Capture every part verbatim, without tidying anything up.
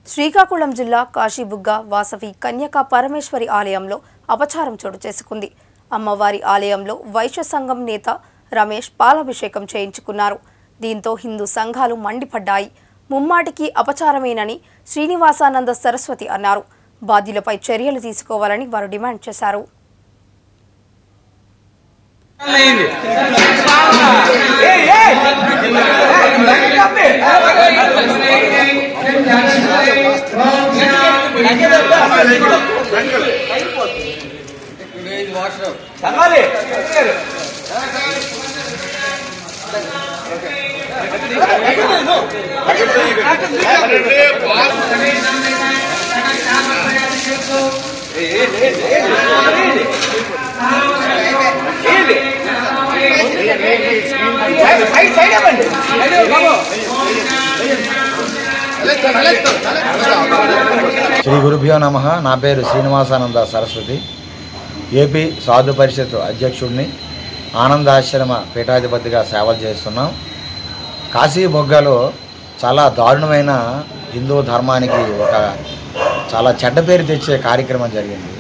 శ్రీకాకుళం జిల్లా కాశీబుగ్గ వాసవి కన్యకా పరమేశ్వరి ఆలయంలో అపచారం చోటు చేసుకుంది. అమ్మవారి ఆలయంలో వైశ్య సంఘం నేత రమేష్ పాలాభిషేకం చేయించుకున్నారు. దీంతో హిందూ సంఘాలు మండిపడ్డాయి. ముమ్మాటికి అపచారమేనని శ్రీనివాసానంద సరస్వతి అన్నారు. బాధ్యులపై చర్యలు తీసుకోవాలని వారు డిమాండ్ చేశారు. శ్రీ గురుభ్యో నమః. నా పేరు శ్రీనివాసానంద సరస్వతి. ఏపీ సాధు పరిషత్ అధ్యక్షుడిని, ఆనందాశ్రమ పీఠాధిపతిగా సేవలు చేస్తున్నాం. కాశీబుగ్గలో చాలా దారుణమైన హిందూ ధర్మానికి ఒక చాలా చెడ్డ పేరు తెచ్చే కార్యక్రమం జరిగింది.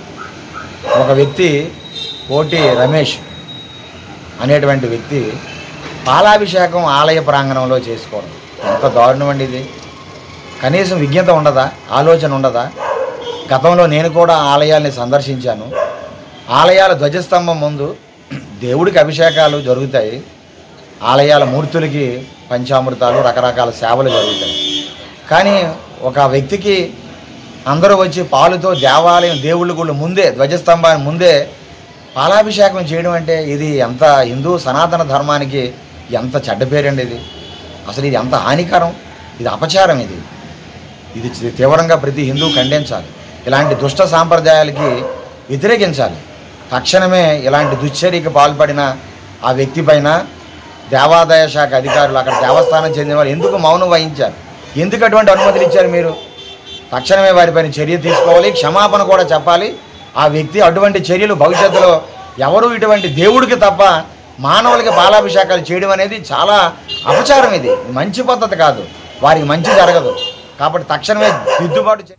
ఒక వ్యక్తి కోటి రమేష్ అనేటువంటి వ్యక్తి పాలాభిషేకం ఆలయ ప్రాంగణంలో చేసుకోవడం ఎంత దారుణం అండి ఇది. కనీసం విజ్ఞత ఉండదా, ఆలోచన ఉండదా? గతంలో నేను కూడా ఆలయాల్ని సందర్శించాను. ఆలయాల ధ్వజస్తంభం ముందు దేవుడికి అభిషేకాలు జరుగుతాయి. ఆలయాల మూర్తులకి పంచామృతాలు, రకరకాల సేవలు జరుగుతాయి. కానీ ఒక వ్యక్తికి అందరూ వచ్చి పాలుతో దేవాలయం దేవుళ్ళ గుళ్ళు ముందే, ధ్వజస్తంభాన్ని ముందే పాలాభిషేకం చేయడం అంటే ఇది ఎంత హిందూ సనాతన ధర్మానికి ఎంత చెడ్డ పేరండి ఇది. అసలు ఇది ఎంత హానికరం, ఇది అపచారం. ఇది ఇది తీవ్రంగా ప్రతి హిందూ ఖండించాలి. ఇలాంటి దుష్ట సాంప్రదాయాలకి వ్యతిరేకించాలి. తక్షణమే ఇలాంటి దుశ్చర్యకి పాల్పడిన ఆ వ్యక్తి పైన దేవాదాయ శాఖ అధికారులు, అక్కడ దేవస్థానం చెందిన వారు ఎందుకు మౌనం వహించారు? ఎందుకు అటువంటి అనుమతులు ఇచ్చారు మీరు? తక్షణమే వారిపైన చర్య తీసుకోవాలి, క్షమాపణ కూడా చెప్పాలి. ఆ వ్యక్తి అటువంటి చర్యలు భవిష్యత్తులో ఎవరు ఇటువంటి దేవుడికి తప్ప మానవులకి పాలాభిషేకాలు చేయడం అనేది చాలా అపచారం. ఇది మంచి పద్ధతి కాదు, వారికి మంచి జరగదు. కాబట్టి తక్షణమే దిద్దుబాటు